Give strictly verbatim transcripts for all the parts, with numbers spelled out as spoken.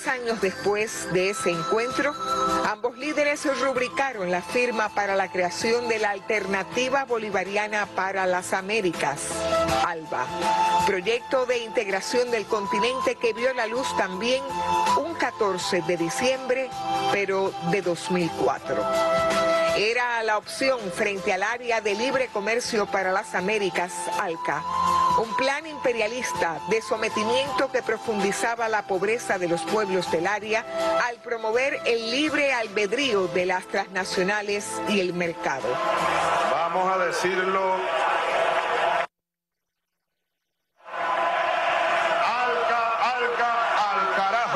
años después de ese encuentro, ambos líderes rubricaron la firma para la creación de la Alternativa Bolivariana para las Américas, ALBA, proyecto de integración del continente que vio la luz también un catorce de diciembre, pero de dos mil cuatro. Era la opción frente al Área de Libre Comercio para las Américas, ALCA, un plan imperialista de sometimiento que profundizaba la pobreza de los pueblos del área al promover el libre albedrío de las transnacionales y el mercado. Vamos a decirlo. ALCA, ALCA, al carajo.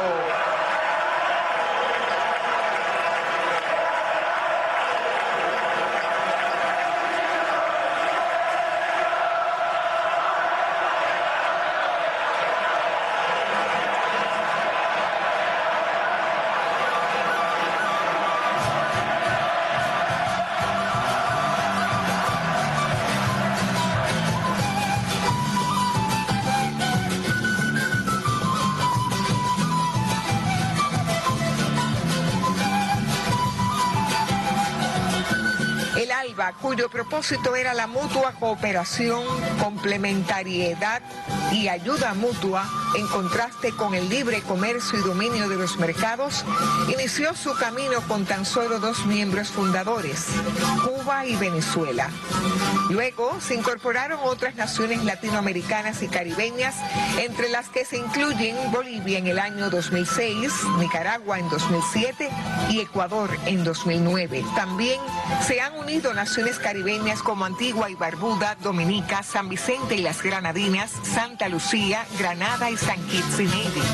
Cuyo propósito era la mutua cooperación, complementariedad y ayuda mutua en contraste con el libre comercio y dominio de los mercados, inició su camino con tan solo dos miembros fundadores, Cuba y Venezuela. Luego se incorporaron otras naciones latinoamericanas y caribeñas, entre las que se incluyen Bolivia en el año dos mil seis, Nicaragua en dos mil siete y Ecuador en dos mil nueve. También se han unido naciones caribeñas como Antigua y Barbuda, Dominica, San Vicente y las Granadinas, Santa Lucía, Granada y San Kitts y Nevis.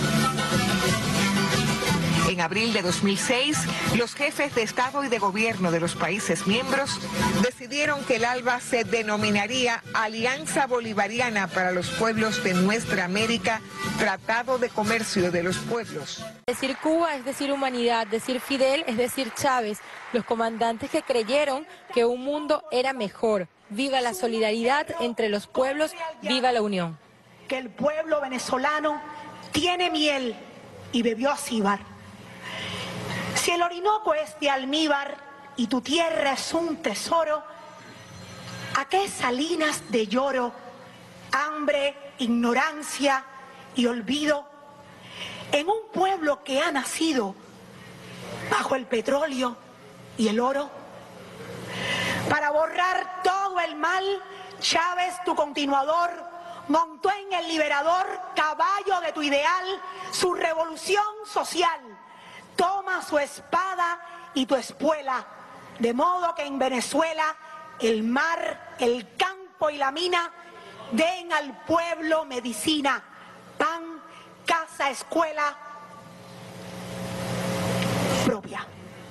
En abril de dos mil seis, los jefes de Estado y de Gobierno de los países miembros decidieron que el ALBA se denominaría Alianza Bolivariana para los Pueblos de Nuestra América, Tratado de Comercio de los Pueblos. Decir Cuba es decir humanidad, decir Fidel es decir Chávez, los comandantes que creyeron que un mundo era mejor. Viva la solidaridad entre los pueblos, viva la unión. Que el pueblo venezolano tiene miel y bebió acíbar. Si el Orinoco es de almíbar y tu tierra es un tesoro, ¿a qué salinas de lloro, hambre, ignorancia y olvido? En un pueblo que ha nacido bajo el petróleo y el oro. Para borrar todo el mal, Chávez, tu continuador, montó en el liberador caballo de tu ideal su revolución social. Toma su espada y tu espuela, de modo que en Venezuela el mar, el campo y la mina den al pueblo medicina, pan, casa, escuela propia.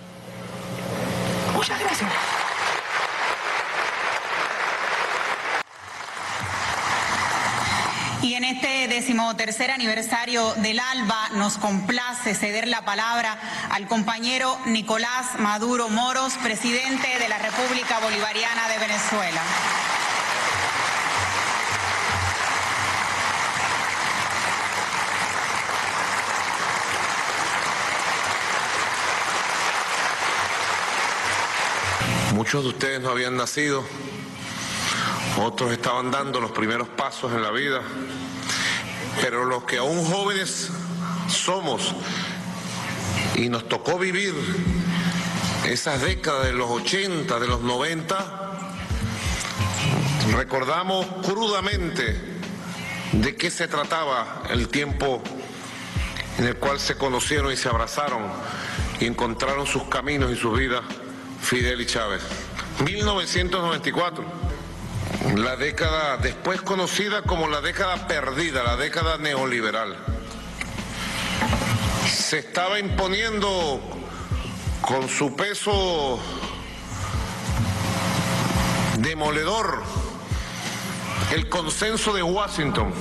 Muchas gracias. Y en este decimotercer aniversario del ALBA nos complace ceder la palabra al compañero Nicolás Maduro Moros, presidente de la República Bolivariana de Venezuela. Muchos de ustedes no habían nacido. Otros estaban dando los primeros pasos en la vida, pero los que aún jóvenes somos y nos tocó vivir esas décadas de los ochenta, de los noventa, recordamos crudamente de qué se trataba el tiempo en el cual se conocieron y se abrazaron y encontraron sus caminos y sus vidas Fidel y Chávez. mil novecientos noventa y cuatro. La década después conocida como la década perdida, la década neoliberal. Se estaba imponiendo con su peso demoledor el consenso de Washington.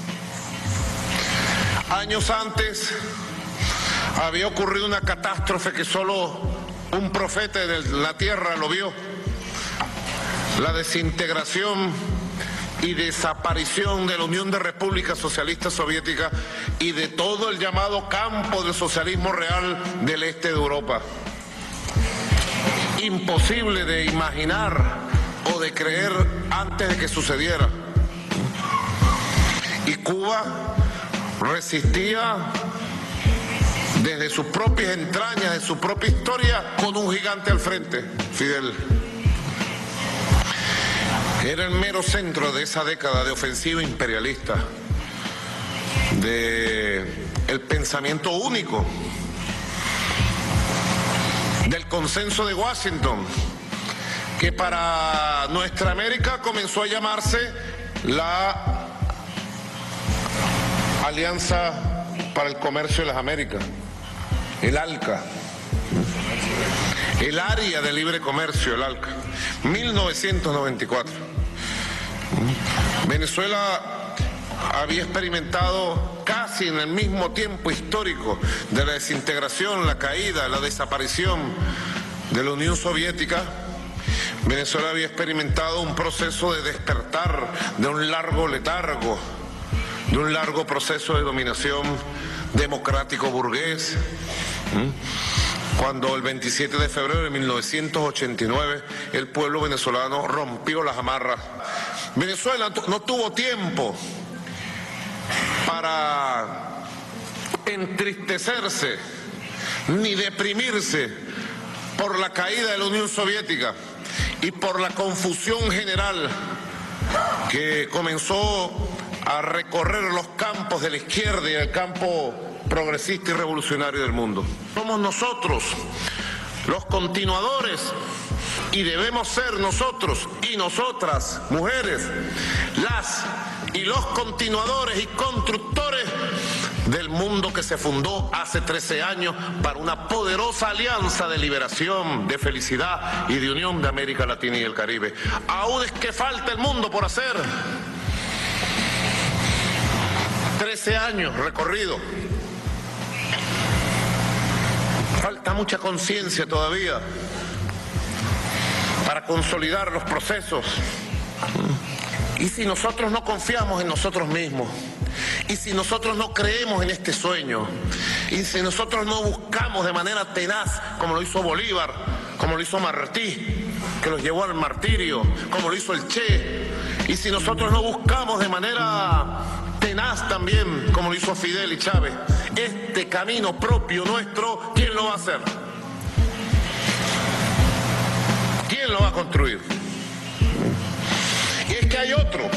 Años antes había ocurrido una catástrofe que solo un profeta de la tierra lo vio. La desintegración y desaparición de la Unión de Repúblicas Socialistas Soviéticas, y de todo el llamado campo del socialismo real del este de Europa. Imposible de imaginar o de creer antes de que sucediera. Y Cuba resistía desde sus propias entrañas, de su propia historia, con un gigante al frente, Fidel. Era el mero centro de esa década de ofensiva imperialista, de el pensamiento único, del consenso de Washington, que para nuestra América comenzó a llamarse la Alianza para el Comercio de las Américas, el ALCA, el Área de Libre Comercio, el ALCA, mil novecientos noventa y cuatro. Venezuela había experimentado casi en el mismo tiempo histórico de la desintegración, la caída, la desaparición de la Unión Soviética. Venezuela había experimentado un proceso de despertar de un largo letargo, de un largo proceso de dominación democrático burgués, cuando el veintisiete de febrero de mil novecientos ochenta y nueve el pueblo venezolano rompió las amarras. Venezuela no tuvo tiempo para entristecerse ni deprimirse por la caída de la Unión Soviética y por la confusión general que comenzó a recorrer los campos de la izquierda y el campo progresista y revolucionario del mundo. Somos nosotros los continuadores y debemos ser nosotros y nosotras, mujeres, las y los continuadores y constructores del mundo que se fundó hace trece años para una poderosa alianza de liberación, de felicidad y de unión de América Latina y el Caribe. Aún es que falta el mundo por hacer. trece años recorrido. Falta mucha conciencia todavía para consolidar los procesos. Y si nosotros no confiamos en nosotros mismos, y si nosotros no creemos en este sueño, y si nosotros no buscamos de manera tenaz, como lo hizo Bolívar, como lo hizo Martí, que los llevó al martirio, como lo hizo el Che, y si nosotros no buscamos de manera tenaz también, como lo hizo Fidel y Chávez, este camino propio nuestro, ¿quién lo va a hacer? ¿Quién lo va a construir? Y es que hay otro.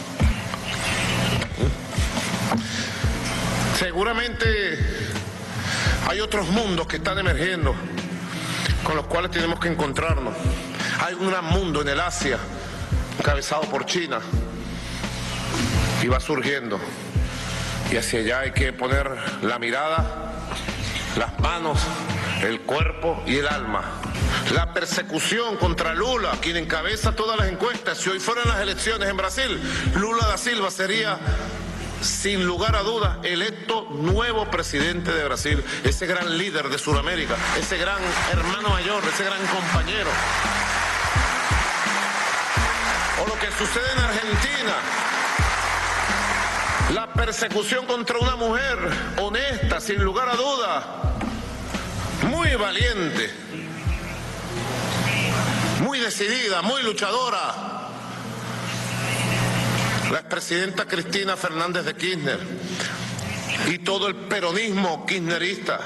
Seguramente hay otros mundos que están emergiendo, con los cuales tenemos que encontrarnos. Hay un gran mundo en el Asia, encabezado por China, y va surgiendo. Y hacia allá hay que poner la mirada, las manos, el cuerpo y el alma. La persecución contra Lula, quien encabeza todas las encuestas. Si hoy fueran las elecciones en Brasil, Lula da Silva sería, sin lugar a dudas, electo nuevo presidente de Brasil. Ese gran líder de Sudamérica, ese gran hermano mayor, ese gran compañero. O lo que sucede en Argentina. La persecución contra una mujer honesta, sin lugar a dudas, muy valiente, muy decidida, muy luchadora. La expresidenta Cristina Fernández de Kirchner y todo el peronismo kirchnerista.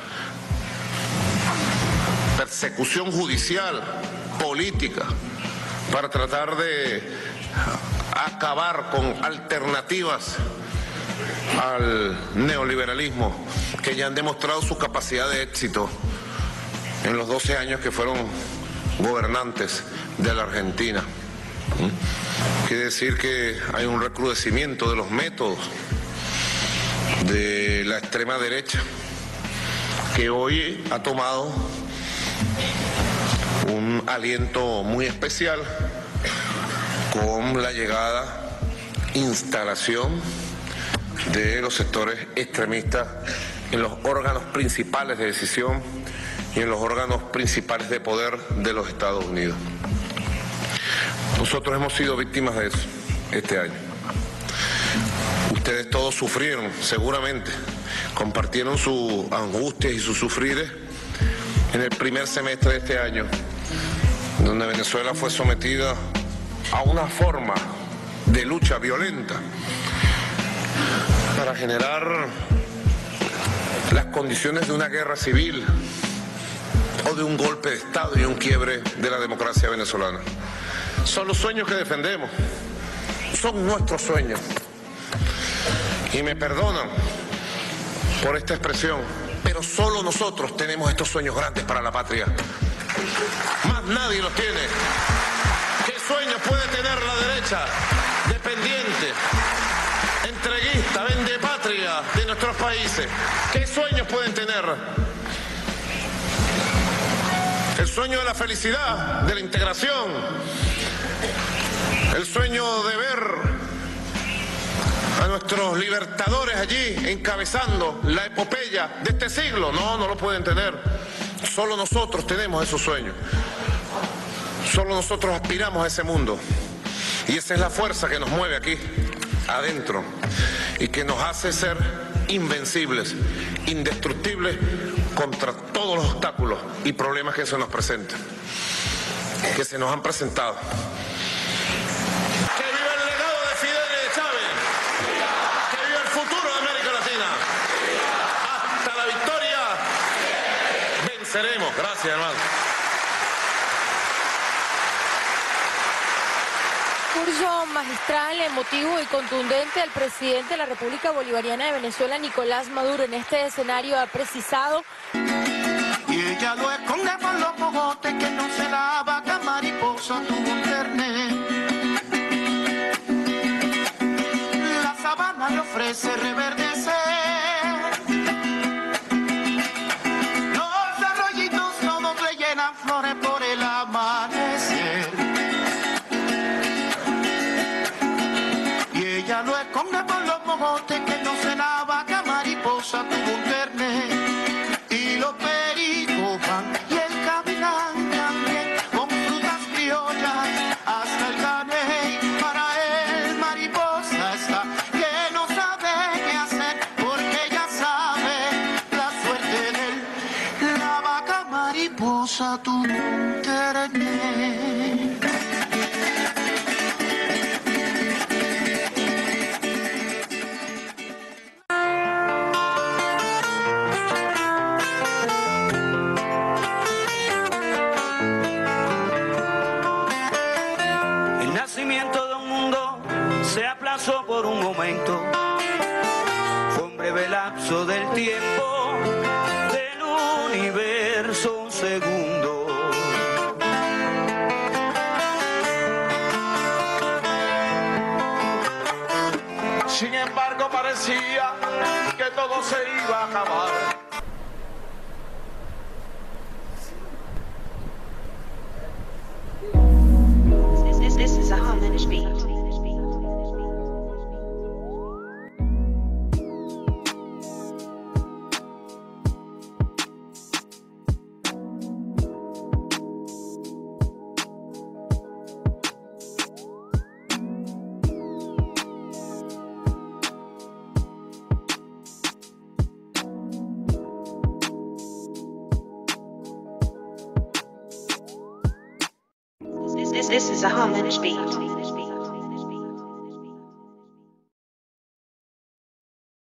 Persecución judicial, política, para tratar de acabar con alternativas al neoliberalismo que ya han demostrado su capacidad de éxito en los doce años que fueron gobernantes de la Argentina. Quiere decir que hay un recrudecimiento de los métodos de la extrema derecha, que hoy ha tomado un aliento muy especial con la llegada, instalación de los sectores extremistas en los órganos principales de decisión y en los órganos principales de poder de los Estados Unidos. Nosotros hemos sido víctimas de eso este año. Ustedes todos sufrieron, seguramente, compartieron sus angustias y sus sufrires en el primer semestre de este año, donde Venezuela fue sometida a una forma de lucha violenta para generar las condiciones de una guerra civil o de un golpe de Estado y un quiebre de la democracia venezolana. Son los sueños que defendemos, son nuestros sueños. Y me perdonan por esta expresión, pero solo nosotros tenemos estos sueños grandes para la patria. Más nadie los tiene. ¿Qué sueños puede tener la derecha dependiente, entreguista, vendepatria de nuestros países? ¿Qué sueños pueden tener? El sueño de la felicidad, de la integración, el sueño de ver a nuestros libertadores allí encabezando la epopeya de este siglo. No, no lo pueden tener. Solo nosotros tenemos esos sueños. Solo nosotros aspiramos a ese mundo. Y esa es la fuerza que nos mueve aquí, adentro, y que nos hace ser invencibles, indestructibles contra todos los obstáculos y problemas que se nos presentan, que se nos han presentado. Venceremos. Gracias, hermano. Discurso magistral, emotivo y contundente del presidente de la República Bolivariana de Venezuela, Nicolás Maduro, en este escenario ha precisado. Y ella lo esconde por los cogotes, que no se la vaca mariposa tuvo un internet. La sabana le ofrece reverdecer. Flores por el amanecer. Y ella lo esconde por los mogotes, que no se la vaca mariposa tuvo un ternero. Y los pericos van y el caminán también, con frutas criollas hasta el caney. Para él mariposa está, que no sabe qué hacer, porque ella sabe la suerte de él. La vaca mariposa tuvo un ternero. El nacimiento de un mundo se aplazó por un momento. Fue un breve lapso del tiempo, del universo un segundo. Sin embargo parecía que todo se iba a acabar. This, this is a Harmonish beat. This, this is a Harmonish beat.